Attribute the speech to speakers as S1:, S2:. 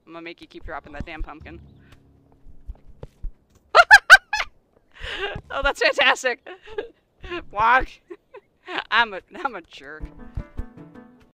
S1: I'm gonna make you keep dropping that damn pumpkin. Oh, that's fantastic. Walk. I'm a jerk.